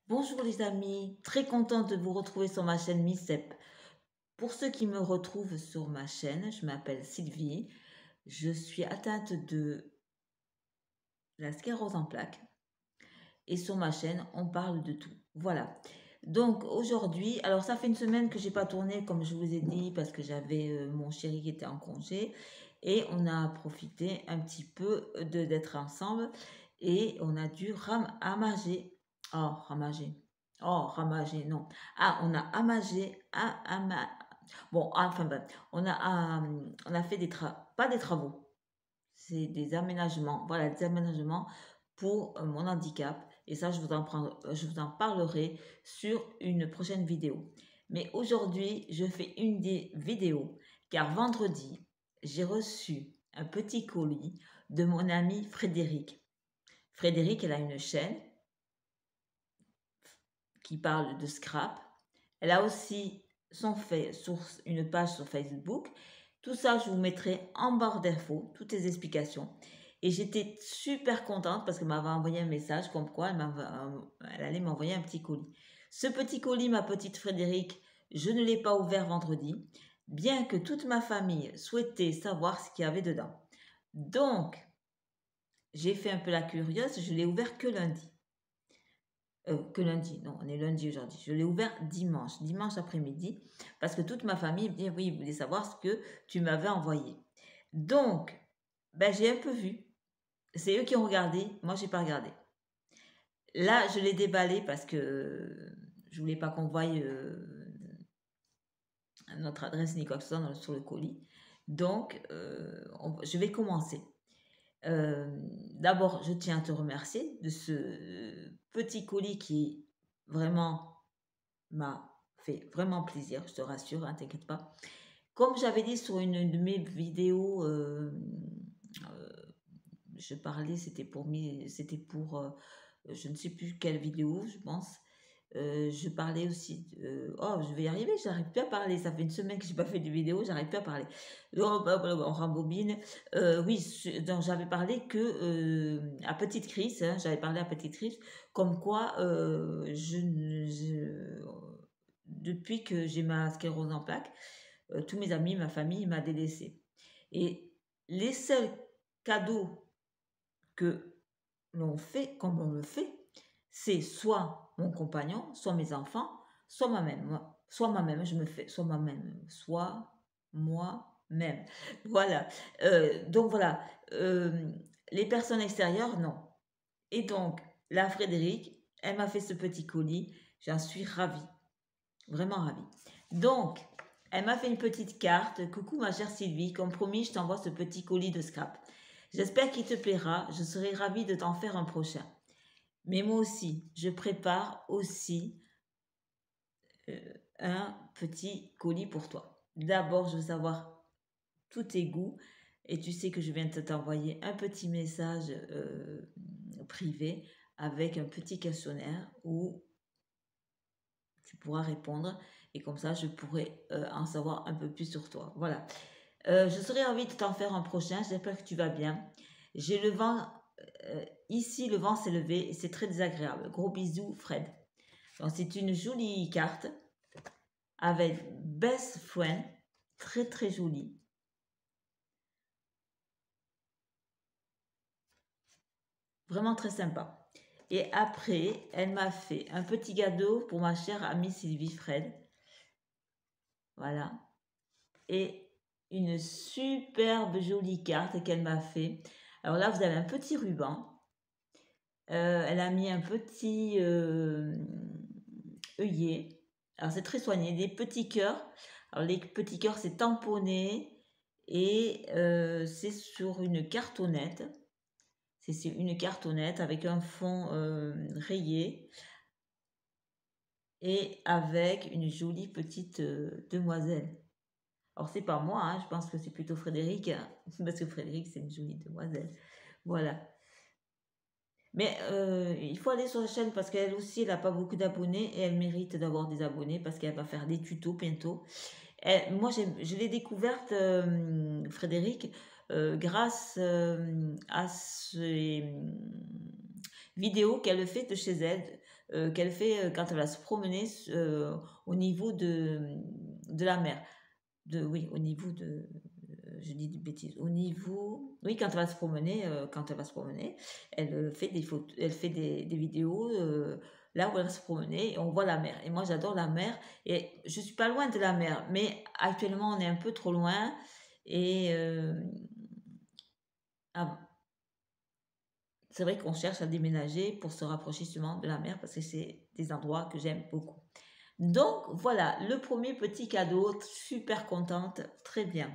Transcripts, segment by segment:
Bonjour les amis, très contente de vous retrouver sur ma chaîne MissEp. Pour ceux qui me retrouvent sur ma chaîne, je m'appelle Sylvie, je suis atteinte de la sclérose en plaques et sur ma chaîne on parle de tout. Voilà, donc aujourd'hui, alors ça fait une semaine que j'ai pas tourné comme je vous ai dit parce que j'avais mon chéri qui était en congé et on a profité un petit peu d'être ensemble et on a dû ramager. Oh, ramager. Oh, ramager, non. Ah, on a amagé, bon, enfin bref, on a fait pas des travaux, c'est des aménagements, voilà, des aménagements pour mon handicap. Et ça, je vous en parlerai sur une prochaine vidéo. Mais aujourd'hui, je fais une des vidéos car vendredi, j'ai reçu un petit colis de mon ami Frédéric. Frédéric, elle a une chaîne qui parle de scrap. Elle a aussi une page sur Facebook. Tout ça, je vous mettrai en barre d'infos, toutes les explications. Et j'étais super contente parce qu'elle m'avait envoyé un message comme quoi elle allait m'envoyer un petit colis. Ce petit colis, ma petite Frédéric, je ne l'ai pas ouvert vendredi, bien que toute ma famille souhaitait savoir ce qu'il y avait dedans. Donc, j'ai fait un peu la curieuse, je l'ai ouvert que lundi. Que lundi, non, on est lundi aujourd'hui. Je l'ai ouvert dimanche après-midi, parce que toute ma famille me dit oui, ils voulaient savoir ce que tu m'avais envoyé. Donc, ben, j'ai un peu vu. C'est eux qui ont regardé, moi j'ai pas regardé. Là, je l'ai déballé parce que je voulais pas qu'on voie notre adresse ni quoi que ce soit sur le colis. Donc, je vais commencer. D'abord, je tiens à te remercier de ce petit colis qui vraiment m'a fait vraiment plaisir, je te rassure, hein, t'inquiète pas. Comme j'avais dit sur une de mes vidéos, je parlais, je ne sais plus quelle vidéo, je pense. Je parlais aussi. Oh, je vais y arriver, j'arrive plus à parler. Ça fait une semaine que j'ai pas fait de vidéo, j'arrive plus à parler. Donc, on rembobine. Oui, donc j'avais parlé que à Petite Crise, hein, j'avais parlé à Petite Crise, comme quoi depuis que j'ai ma sclérose en plaques, tous mes amis, ma famille m'a délaissée. Et les seuls cadeaux que l'on fait, comme on le fait, c'est soit mon compagnon, soit mes enfants, soit moi-même. Soit moi-même, je me fais, soit moi-même, soit moi-même. Voilà. Donc voilà. Les personnes extérieures, non. Et donc, la Frédéric, elle m'a fait ce petit colis. J'en suis ravie. Vraiment ravie. Donc, elle m'a fait une petite carte. Coucou ma chère Sylvie, comme promis, je t'envoie ce petit colis de scrap. J'espère qu'il te plaira. Je serai ravie de t'en faire un prochain. Mais moi aussi, je prépare aussi un petit colis pour toi. D'abord, je veux savoir tous tes goûts. Et tu sais que je viens de t'envoyer un petit message privé avec un petit questionnaire où tu pourras répondre. Et comme ça, je pourrai en savoir un peu plus sur toi. Voilà. Je serais ravie de t'en faire un prochain. J'espère que tu vas bien. J'ai le vent. Ici, le vent s'est levé et c'est très désagréable. Gros bisous, Fred. Donc, c'est une jolie carte avec Best Friend. Très, très jolie. Vraiment très sympa. Et après, elle m'a fait un petit cadeau pour ma chère amie Sylvie Fred. Voilà. Et une superbe jolie carte qu'elle m'a fait. Alors là, vous avez un petit ruban. Elle a mis un petit œillet. Alors c'est très soigné, des petits cœurs. Alors les petits cœurs, c'est tamponné et c'est sur une cartonnette. C'est sur une cartonnette avec un fond rayé et avec une jolie petite demoiselle. Alors c'est pas moi, hein, je pense que c'est plutôt Frédéric, hein, parce que Frédéric c'est une jolie demoiselle. Voilà. Mais il faut aller sur la chaîne parce qu'elle aussi, elle n'a pas beaucoup d'abonnés et elle mérite d'avoir des abonnés parce qu'elle va faire des tutos bientôt. Moi, je l'ai découverte, Frédéric, grâce à ces vidéos qu'elle fait de chez elle, qu'elle fait quand elle va se promener au niveau de la mer. Oui, au niveau de... je dis des bêtises. Au niveau... Oui, quand elle va se promener, elle fait des photos, elle fait des vidéos là où elle va se promener et on voit la mer. Et moi, j'adore la mer et je suis pas loin de la mer, mais actuellement, on est un peu trop loin et ah, c'est vrai qu'on cherche à déménager pour se rapprocher justement de la mer parce que c'est des endroits que j'aime beaucoup. Donc voilà, le premier petit cadeau, super contente, très bien.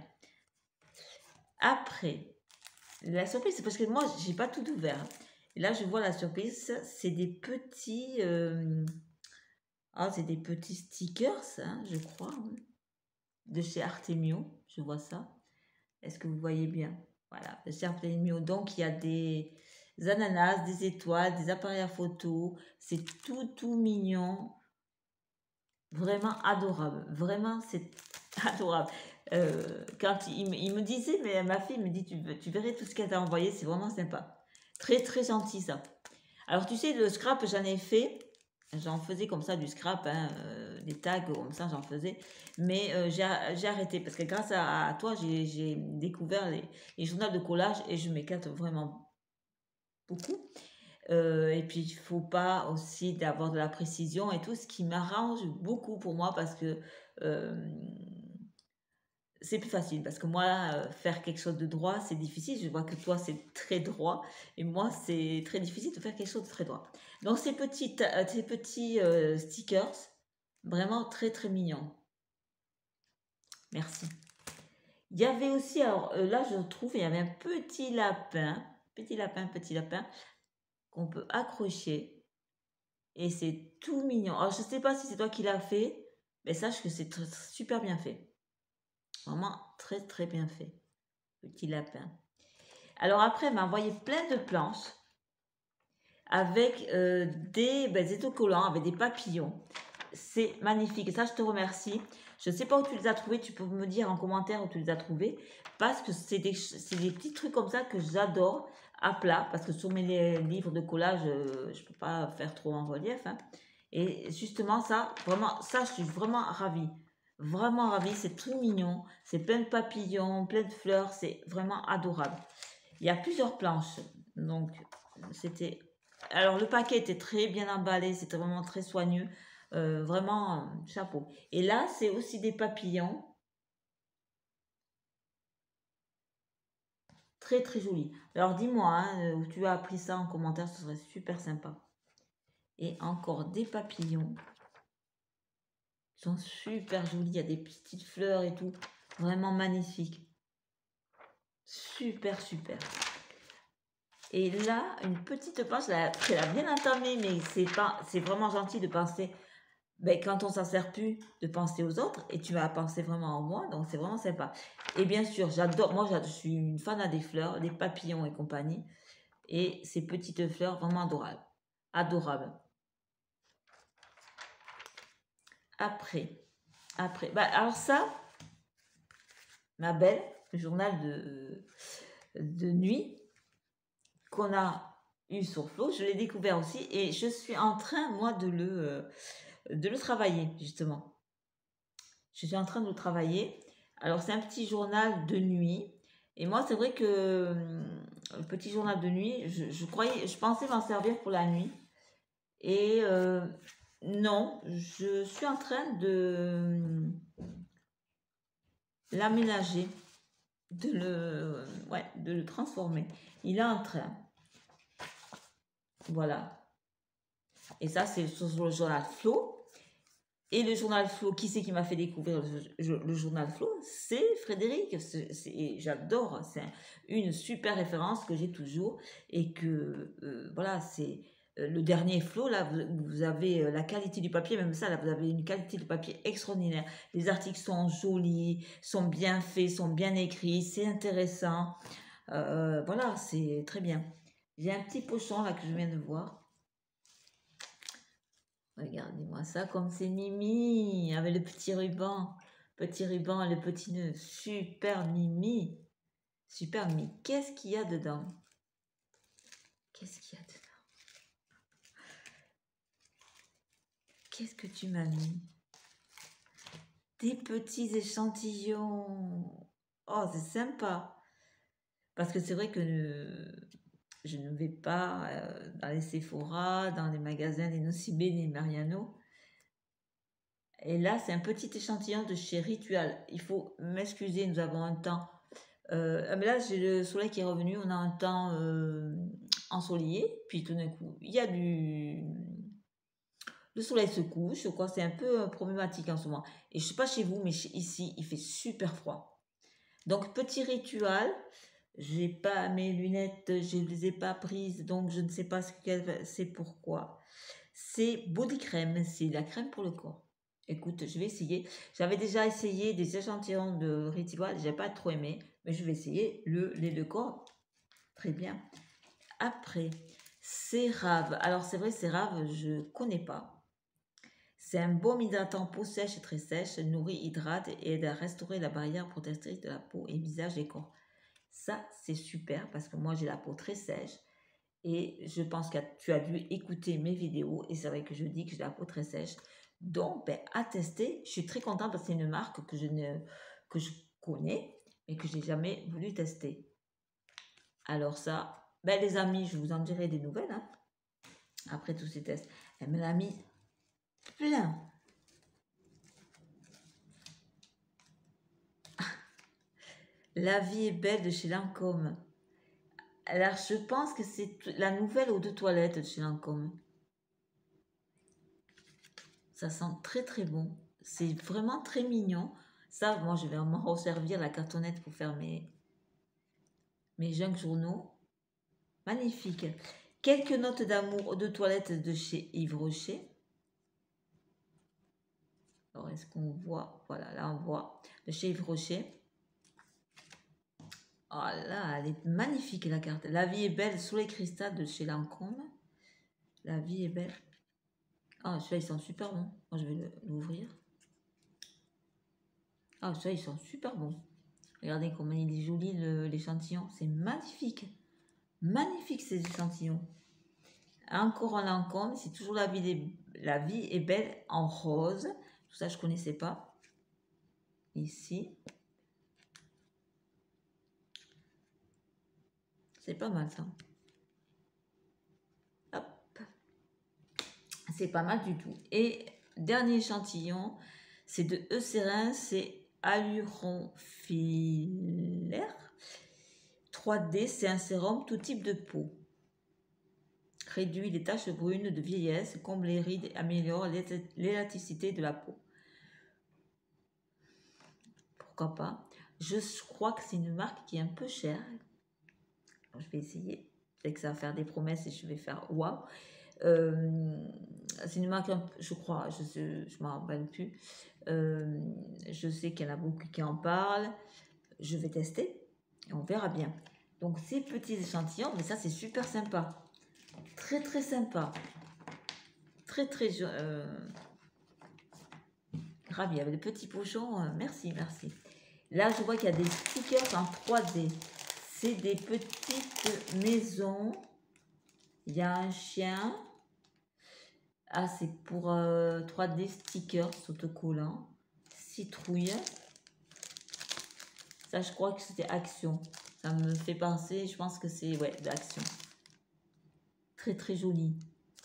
Après, la surprise, c'est parce que moi, j'ai pas tout ouvert. Et là, je vois la surprise, c'est des petits, c'est des petits stickers, hein, je crois, hein, de chez Artemio. Je vois ça. Est-ce que vous voyez bien? Voilà, de chez Artemio. Donc, il y a des ananas, des étoiles, des appareils à photo. C'est tout mignon. Vraiment adorable. Vraiment, c'est adorable. Quand il me disait, mais ma fille me dit, tu verrais tout ce qu'elle t'a envoyé, c'est vraiment sympa. Très gentil ça. Alors tu sais, le scrap, j'en ai fait. J'en faisais comme ça du scrap, hein, des tags comme ça, j'en faisais. Mais j'ai arrêté parce que grâce à toi, j'ai découvert les journaux de collage et je m'éclate vraiment beaucoup. Et puis, il faut pas aussi d'avoir de la précision et tout, ce qui m'arrange beaucoup pour moi parce que euh, c'est plus facile. Parce que moi, faire quelque chose de droit, c'est difficile. Je vois que toi, c'est très droit. Et moi, c'est très difficile de faire quelque chose de très droit. Donc, ces petits stickers, vraiment très mignons. Merci. Il y avait aussi, alors là, je trouve, il y avait un petit lapin qu'on peut accrocher. Et c'est tout mignon. Alors, je ne sais pas si c'est toi qui l'as fait, mais sache que c'est super bien fait. Vraiment très bien fait. Petit lapin. Alors après, elle m'a envoyé plein de planches avec des autocollants, avec des papillons. C'est magnifique. Et ça, je te remercie. Je ne sais pas où tu les as trouvés. Tu peux me dire en commentaire où tu les as trouvés. Parce que c'est des petits trucs comme ça que j'adore à plat. Parce que sur mes livres de collage, je ne peux pas faire trop en relief. Hein. Et justement, ça, je suis vraiment ravie. Vraiment ravie. C'est tout mignon. C'est plein de papillons, plein de fleurs. C'est vraiment adorable. Il y a plusieurs planches. Donc, c'était... Alors, le paquet était très bien emballé. C'était vraiment très soigneux. Vraiment, chapeau. Et là, c'est aussi des papillons. Très joli. Alors, dis-moi, hein, où tu as appris ça en commentaire. Ce serait super sympa. Et encore des papillons. Ils sont super jolis. Il y a des petites fleurs et tout. Vraiment magnifique. Super. Et là, une petite planche, elle a bien entamé, mais c'est vraiment gentil de penser, ben, quand on s'en sert plus, de penser aux autres, et tu vas penser vraiment en moi, donc c'est vraiment sympa. Et bien sûr, je suis une fan des fleurs, des papillons et compagnie, et ces petites fleurs vraiment adorables. Adorables. Après, alors ça, ma belle, le journal de nuit, qu'on a eu sur Flow, je l'ai découvert aussi et je suis en train, moi, de le travailler, justement. Je suis en train de le travailler. Alors, c'est un petit journal de nuit. Et moi, c'est vrai que le petit journal de nuit, je pensais m'en servir pour la nuit. Et non, je suis en train de l'aménager, de le transformer. Il est en train. Voilà. Et ça, c'est sur le journal Flow. Et le journal Flow, qui c'est qui m'a fait découvrir le journal Flow? C'est Frédéric. J'adore. C'est une super référence que j'ai toujours. Et que, voilà, c'est le dernier Flow. Là, vous avez la qualité du papier. Même ça, là, vous avez une qualité de papier extraordinaire. Les articles sont jolis, sont bien faits, sont bien écrits. C'est intéressant. Voilà, c'est très bien. J'ai un petit pochon là que je viens de voir. Regardez-moi ça comme c'est Mimi, avec le petit ruban et le petit nœud. Super Mimi. Super Mimi. Qu'est-ce qu'il y a dedans? Qu'est-ce qu'il y a dedans? Qu'est-ce que tu m'as mis? Des petits échantillons. Oh, c'est sympa. Parce que c'est vrai que je ne vais pas dans les Sephora, dans les magasins des Nocibé, des Mariano. Et là, c'est un petit échantillon de chez Ritual. Il faut m'excuser, nous avons un temps. Mais là, j'ai le soleil qui est revenu. On a un temps ensoleillé. Puis tout d'un coup, il y a du... Le soleil se couche. Quoi, c'est un peu problématique en ce moment. Et je ne sais pas chez vous, mais ici, il fait super froid. Donc, petit rituel. J'ai pas mes lunettes, je les ai pas prises, donc je ne sais pas c'est pourquoi. C'est body crème, c'est la crème pour le corps. Écoute, je vais essayer. J'avais déjà essayé des échantillons de rituel, j'ai pas trop aimé, mais je vais essayer le lait de corps. Très bien. Après, CeraVe. Alors c'est vrai, CeraVe, je connais pas. C'est un baume hydratant peau sèche et très sèche, nourrit, hydrate et aide à restaurer la barrière protectrice de la peau et visage et corps. Ça, c'est super parce que moi, j'ai la peau très sèche et je pense que tu as dû écouter mes vidéos et c'est vrai que je dis que j'ai la peau très sèche. Donc, ben, à tester, je suis très contente parce que c'est une marque que je connais mais que je n'ai jamais voulu tester. Alors ça, ben, les amis, je vous en dirai des nouvelles hein, après tous ces tests. Elle me l'a mis plein. La vie est belle de chez Lancôme. Alors, je pense que c'est la nouvelle eau de toilette de chez Lancôme. Ça sent très très bon. C'est vraiment très mignon. Ça, moi, je vais m'en resservir la cartonnette pour faire mes junk journaux. Magnifique. Quelques notes d'amour de toilette de chez Yves Rocher. Alors, est-ce qu'on voit? Voilà, là, on voit. De chez Yves Rocher. Oh là, elle est magnifique, la carte. La vie est belle sous les cristals de chez Lancôme. La vie est belle. Ah, ceux-là, ils sont super bons. Moi, je vais l'ouvrir. Ah, ceux-là, ils sont super bons. Regardez comment il est joli l'échantillon. C'est magnifique. Magnifique ces échantillons. Encore en Lancôme, c'est toujours la vie est belle en rose. Tout ça, je ne connaissais pas. Ici. C'est pas mal ça. Hop. C'est pas mal du tout. Et dernier échantillon, c'est de Eucérin, c'est Aluronfilaire 3D, c'est un sérum tout type de peau. Réduit les taches brunes de vieillesse, comble les rides, améliore l'élasticité de la peau. Pourquoi pas? Je crois que c'est une marque qui est un peu chère. Je vais essayer. Peut-être que ça va faire des promesses et je vais faire waouh. C'est une marque, je crois, je ne m'en rappelle plus. Je sais qu'il y en a beaucoup qui en parlent. Je vais tester et on verra bien. Donc ces petits échantillons, mais ça c'est super sympa. Très très sympa. Très très ravi avec des petits pochons. Merci, merci. Là je vois qu'il y a des stickers en 3D. C'est des petites maisons. Il y a un chien. Ah, c'est pour 3D stickers autocollants. Citrouille. Ça, je crois que c'était Action. Ça me fait penser, je pense que c'est ouais, d'Action. Très très joli.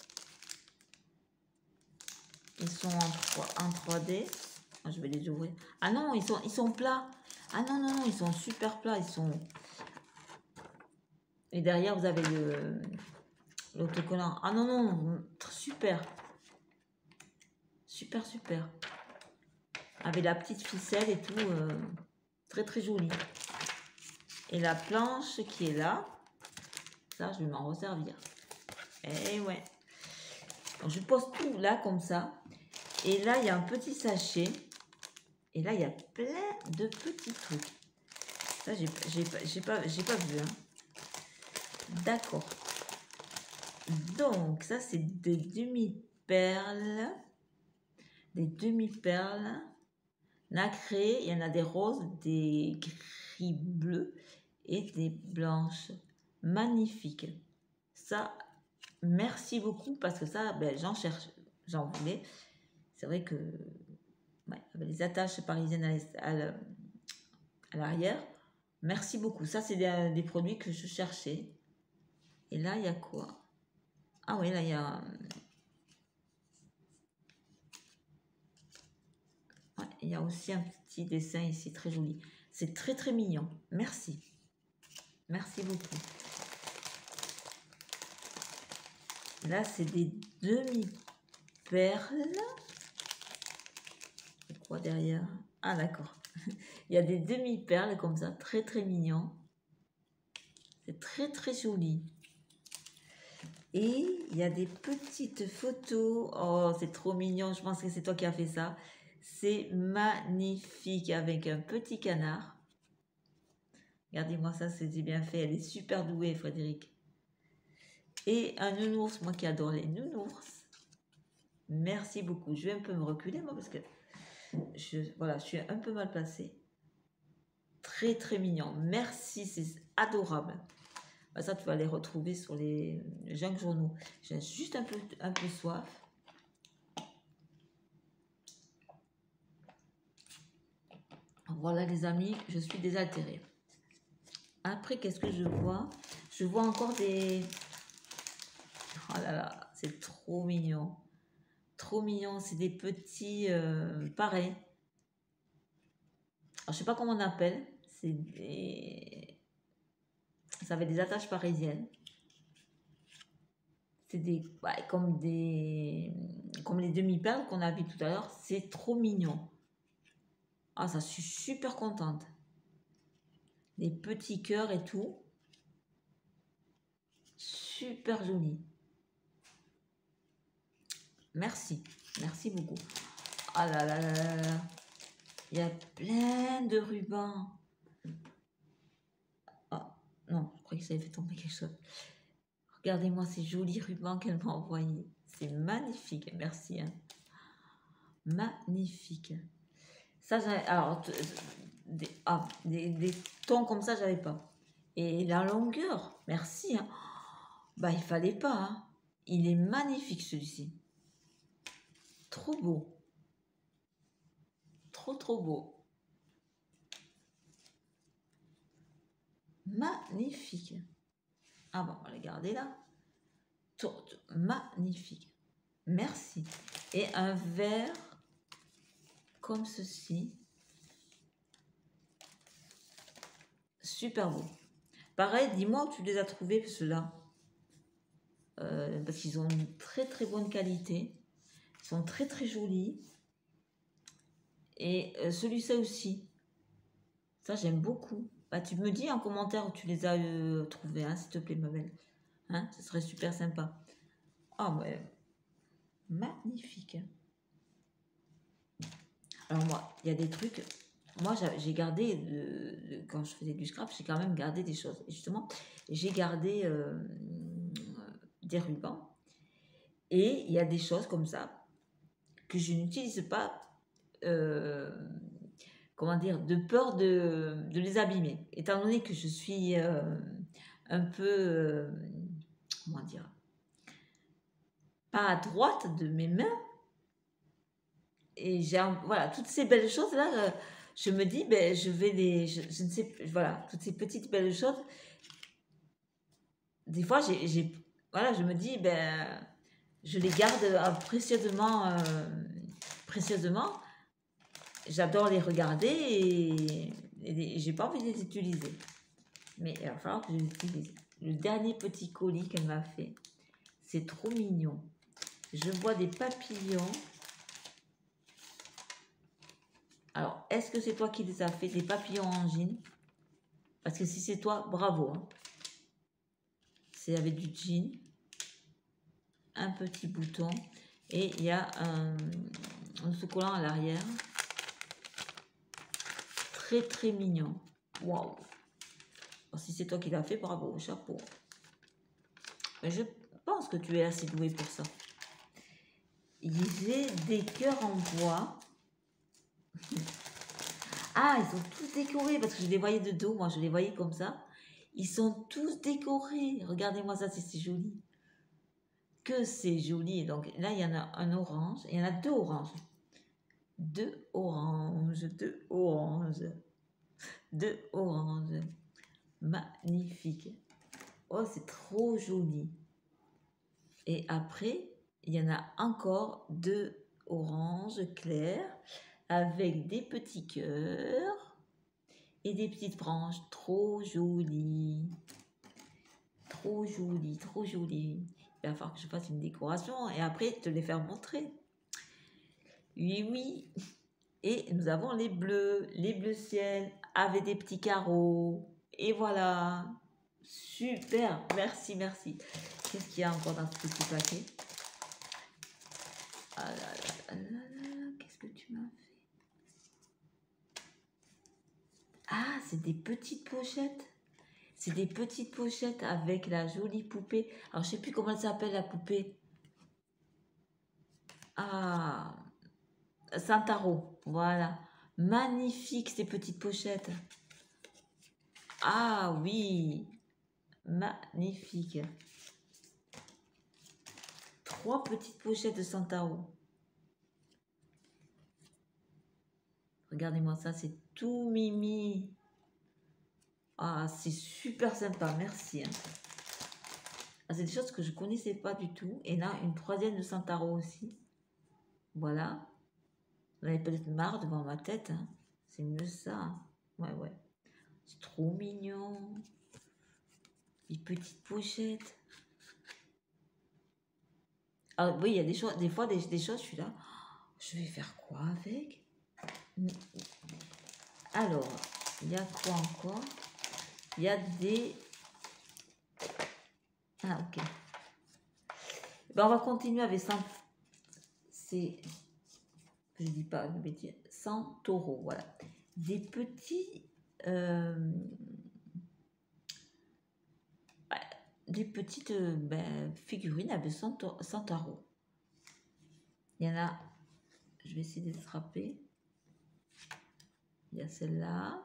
Ils sont en 3D. Ah, je vais les ouvrir. Ah non, ils sont plats. Ah non, non, non, ils sont super plats. Ils sont... Et derrière, vous avez l'autocollant. Ah non, non, super. Super, super. Avec la petite ficelle et tout. Très, très joli. Et la planche qui est là. Ça, je vais m'en resservir. Et ouais. Donc, je pose tout là, comme ça. Et là, il y a un petit sachet. Et là, il y a plein de petits trucs. Ça, j'ai pas vu. Hein. D'accord. Donc, ça, c'est des demi-perles. Des demi-perles nacrées. Il y en a des roses, des gris bleus et des blanches. Magnifiques. Ça, merci beaucoup parce que ça, ben, j'en voulais. C'est vrai que ouais, avec les attaches parisiennes à l'arrière. Merci beaucoup. Ça, c'est des produits que je cherchais. Et là, il y a quoi? Ah oui, là, il y a... ouais, il y a aussi un petit dessin ici, très joli. C'est très, très mignon. Merci. Merci beaucoup. Là, c'est des demi-perles. C'est quoi derrière? Ah, d'accord. Il y a des demi-perles comme ça, très, très mignon. C'est très, très joli. Et il y a des petites photos. Oh, c'est trop mignon. Je pense que c'est toi qui as fait ça. C'est magnifique avec un petit canard. Regardez-moi ça, c'est bien fait. Elle est super douée, Frédéric. Et un nounours, moi qui adore les nounours. Merci beaucoup. Je vais un peu me reculer, moi, parce que voilà, je suis un peu mal placée. Très, très mignon. Merci, c'est adorable. Ça, tu vas les retrouver sur les junk journaux. J'ai juste un peu soif. Voilà, les amis, je suis désaltérée. Après, qu'est-ce que je vois? Je vois encore des... Oh là là, c'est trop mignon. Trop mignon. C'est des petits... pareils. Alors, je sais pas comment on appelle. C'est des... Ça avait des attaches parisiennes. C'est des... ouais, comme les demi-perles qu'on a vu tout à l'heure. C'est trop mignon. Ah, ça, je suis super contente. Des petits cœurs et tout. Super joli. Merci. Merci beaucoup. Ah là là là là là. Il y a plein de rubans. Ah, non, je croyais que ça avait fait tomber quelque chose. Regardez-moi ces jolis rubans qu'elle m'a envoyés. C'est magnifique. Merci. Hein. Magnifique. Ça, alors, des tons comme ça, j'avais pas. Et la longueur, merci. Hein. Bah, il fallait pas. Hein. Il est magnifique celui-ci. Trop beau. Trop, trop beau. Magnifique. Ah bon, on va les garder là. Magnifique. Merci. Et un verre comme ceci. Super beau. Pareil, dis-moi où tu les as trouvés, ceux-là. Parce qu'ils ont une très très bonne qualité. Ils sont très très jolis. Et celui-ci aussi. Ça, j'aime beaucoup. Bah, tu me dis en commentaire où tu les as trouvés, hein, s'il te plaît, ma belle. Hein, ce serait super sympa. Ah ouais. Magnifique. Alors moi, il y a des trucs... Moi, j'ai gardé, quand je faisais du scrap, j'ai quand même gardé des choses. Et justement, j'ai gardé des rubans. Et il y a des choses comme ça que je n'utilise pas, comment dire, de peur de les abîmer. Étant donné que je suis un peu, comment dire, pas à droite de mes mains, et j'ai, voilà, toutes ces belles choses-là, je me dis, ben, je vais les, je ne sais, voilà, toutes ces petites belles choses, des fois, voilà, je me dis, ben, je les garde précieusement, précieusement. J'adore les regarder et j'ai pas envie de les utiliser. Mais il va falloir que je les utilise. Le dernier petit colis qu'elle m'a fait, c'est trop mignon. Je vois des papillons. Alors, est-ce que c'est toi qui les as fait, des papillons en jean? Parce que si c'est toi, bravo. Hein. C'est avec du jean, un petit bouton et il y a un autocollant à l'arrière. Très très mignon. Waouh! Si c'est toi qui l'as fait, bravo, chapeau. Mais je pense que tu es assez doué pour ça. J'ai des cœurs en bois. Ah, ils sont tous décorés parce que je les voyais de dos. Moi, je les voyais comme ça. Ils sont tous décorés. Regardez-moi ça, c'est joli. que c'est joli. Donc là, il y en a un orange. Il y en a deux oranges. Deux oranges, deux oranges, deux oranges. Magnifique. Oh, c'est trop joli. Et après, il y en a encore deux oranges clairs avec des petits cœurs et des petites branches. Trop jolies. Trop joli, trop joli. Il va falloir que je fasse une décoration et après te les faire montrer. Oui, oui. Et nous avons les bleus ciel avec des petits carreaux. Et voilà. Super. Merci, merci. Qu'est-ce qu'il y a encore dans ce petit paquet? Ah là là là là, qu'est-ce que tu m'as fait? Ah, c'est des petites pochettes. C'est des petites pochettes avec la jolie poupée. Alors, je sais plus comment elle s'appelle, la poupée. Ah, Santaro. Voilà. Magnifique, ces petites pochettes. Ah oui. Magnifique. 3 petites pochettes de Santaro. Regardez-moi ça, c'est tout mimi. Ah, c'est super sympa, merci. Hein. Ah, c'est des choses que je connaissais pas du tout. Et là, une troisième de Santaro aussi. Voilà. Vous avez peut-être marre devant ma tête. Hein. C'est mieux ça. Ouais, ouais. C'est trop mignon. Les petites pochettes. Ah oui, il y a des choses, des fois, des choses, je suis là. Je vais faire quoi avec? Alors, il y a quoi encore? Il y a des... Ah, ok. Ben, on va continuer avec ça. C'est... Je dis pas de bêtises. 100 taureaux, voilà. Des petits... des petites figurines avec 100 taureaux. Il y en a... Je vais essayer de les attraper. Il y a celle-là.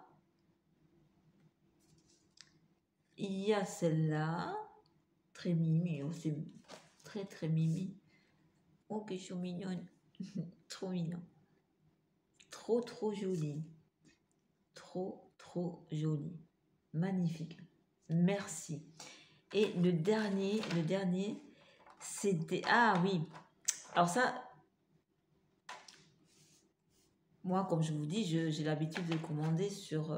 Il y a celle-là. Très mimi. C'est très, très mimi. Oh, que je suis mignonne. Trop mignon. Trop, trop joli. Trop, trop joli. Magnifique. Merci. Et le dernier, c'était... Ah oui. Alors ça, moi, comme je vous dis, j'ai l'habitude de commander sur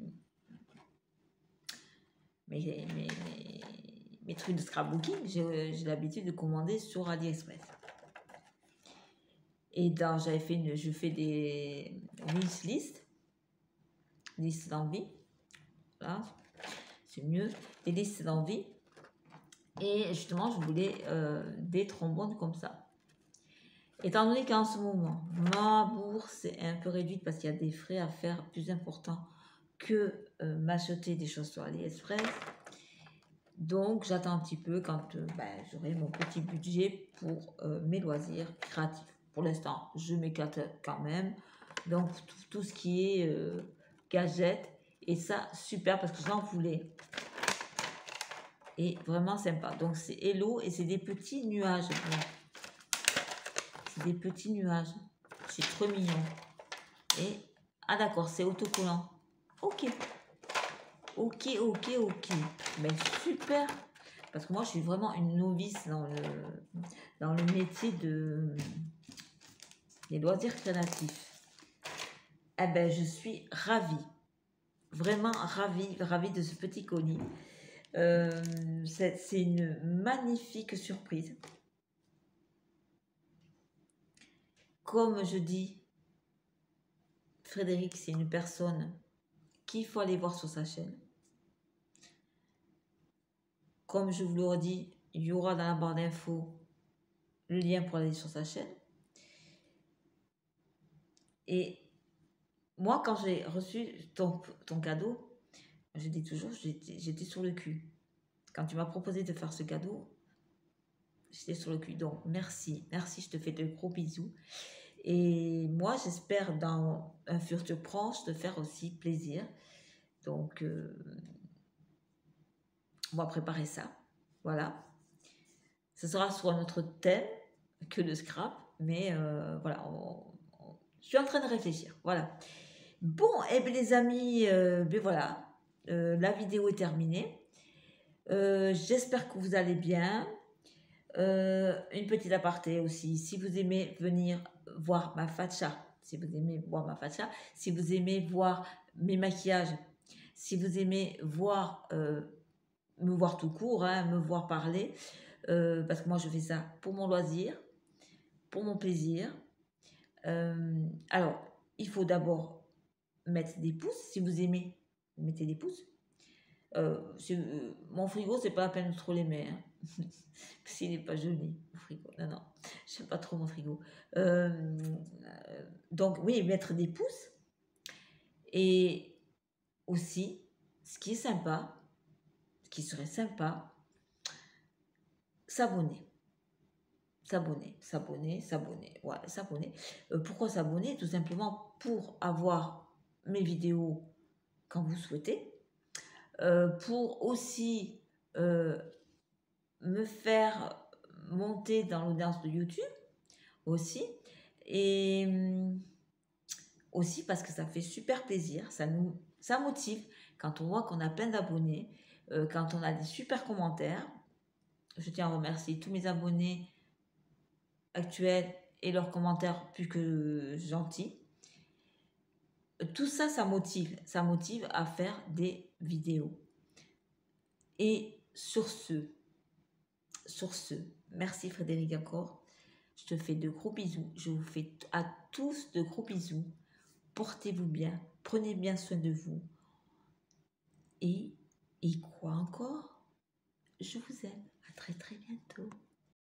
mes trucs de scrapbooking. J'ai l'habitude de commander sur AliExpress. Et j'avais fait je fais des wishlist, listes d'envie. Là, c'est mieux. Des listes d'envie. Et justement, je voulais des trombones comme ça. Étant donné qu'en ce moment, ma bourse est un peu réduite parce qu'il y a des frais à faire plus importants que m'acheter des choses sur AliExpress. Donc, j'attends un petit peu quand j'aurai mon petit budget pour mes loisirs créatifs. Pour l'instant, je m'éclate quand même. Donc, tout ce qui est gadget, et ça, super parce que j'en voulais. Et vraiment sympa. Donc, c'est Hello et c'est des petits nuages. C'est des petits nuages. C'est trop mignon. Et, ah d'accord, c'est autocollant. Ok. Ok, ok, ok. Mais super. Parce que moi, je suis vraiment une novice dans le métier des loisirs créatifs. Eh ben, je suis ravie. Vraiment ravie de ce petit colis. C'est une magnifique surprise. Comme je dis, Frédéric, c'est une personne qu'il faut aller voir sur sa chaîne. Comme je vous le redis, il y aura dans la barre d'infos le lien pour aller sur sa chaîne. Et moi, quand j'ai reçu ton cadeau, je dis toujours, j'étais sur le cul. Quand tu m'as proposé de faire ce cadeau, j'étais sur le cul. Donc, merci, je te fais de gros bisous. Et moi, j'espère dans un futur proche de faire aussi plaisir. Donc, on va préparer ça. Voilà. Ce sera sur un autre thème que le scrap, mais voilà, je suis en train de réfléchir. Voilà. Bon, et bien les amis, ben voilà, la vidéo est terminée. J'espère que vous allez bien. Une petite aparté aussi, si vous aimez venir voir ma facha, si vous aimez voir ma facha, si vous aimez voir mes maquillages, si vous aimez voir, me voir tout court, hein, me voir parler, parce que moi je fais ça pour mon loisir, pour mon plaisir. Alors, il faut d'abord mettre des pouces, si vous aimez, mettez des pouces. Mon frigo, c'est pas la peine de trop l'aimer, hein. Parce qu'il n'est pas joli, mon frigo. Non, non, je n'aime pas trop mon frigo. Donc, oui, mettre des pouces. Et aussi, ce qui est sympa, ce qui serait sympa, s'abonner. S'abonner. Ouais, s'abonner. Pourquoi s'abonner? Tout simplement pour avoir mes vidéos quand vous souhaitez. Pour aussi me faire monter dans l'audience de YouTube aussi. Et aussi parce que ça fait super plaisir, ça motive quand on voit qu'on a plein d'abonnés, quand on a des super commentaires. Je tiens à remercier tous mes abonnés actuels et leurs commentaires plus que gentils. Tout ça, ça motive à faire des vidéos. Et sur ce, merci Frédéric encore. Je te fais de gros bisous. Je vous fais à tous de gros bisous. Portez-vous bien. Prenez bien soin de vous. Et quoi encore? Je vous aime. À très très bientôt.